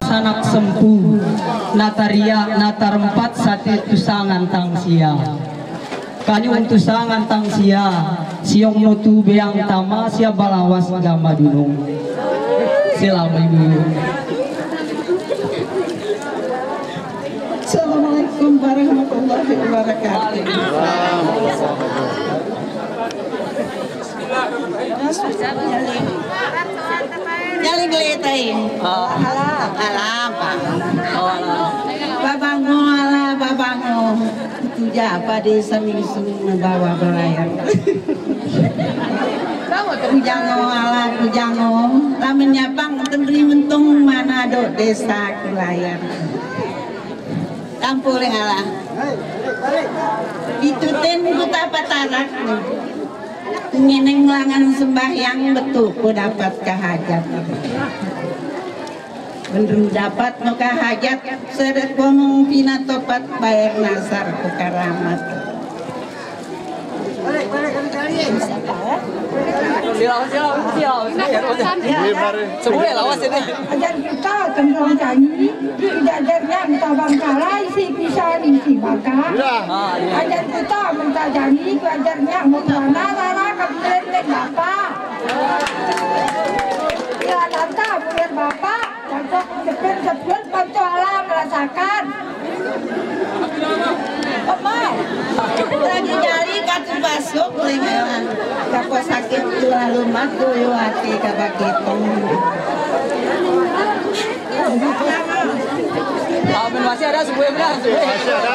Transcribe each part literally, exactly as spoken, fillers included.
sanak sempu nataria natar empat sate tusangan tangsia kanyu tusangan tangsia siong notu beang tama sia balawas gama dunung selama ibu. Assalamualaikum warahmatullahi wabarakatuh. Nyaling letai. Alam, alam, babango, ala babango. Itu apa desa mingsu bawa belayar. Kujango, ala kujango. Lamen nyapang tembri mentung mana do desa kelayar. Kampung ala. Itu ten kuta patarak. Ngineng langan sembahyang betul ku dapat kahajat. Bener dapat no kahajat seret ngomong pina topat bayar nasar ku karamat. Balik balik kali kali. Silau silau silau. Sebuah lawas ini. Ajar kita tentang janji tidak ajarnya minta bangkala isi pisah isi baka. Ajar kita minta janji ajarnya mau mana mana kebetulan bapak. Ya nanti biar bapak untuk sebelum sebelum pencola merasakan. Apa? Lagi nyari katu basuk lengan. Kapo sakit dua lumat doyo hati kabakitong. Amin masih ada sebuah benar. Masih ada.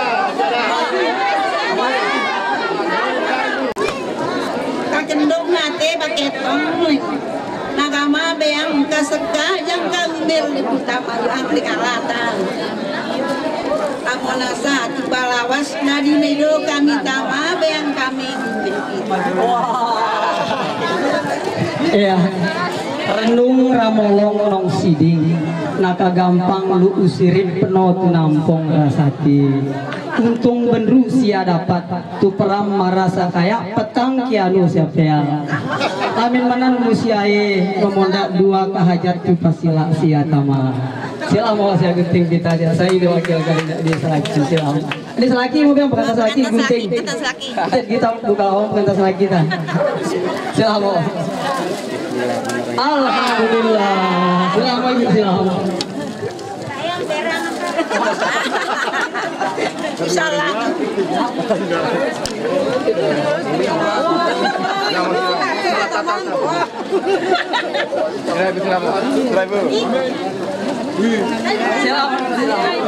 Kakendong hati bakitong. Nagama beang kaseka yang kambil utama angkli karatan. Aku nasa tu balawas nadi medo kami tama beang kami Iya, renung ramolong nong siding, naka gampang lu usirin penuh tu nampong rasati. Untung benru sia dapat tu peram marasa kayak petang kianu siapa ya. Amin manan musiae memondak dua kahajat tu pasila sia tama. Sila mau sia genting kita dia saya diwakil kali di selaki sila. Ini selaki mungkin bukan selaki gunting. Kita buka lawang bukan selaki kita. Sila mau. Alhamdulillah. Selamat ibu selamat. Insyaallah. Selamat. Selamat. Selamat.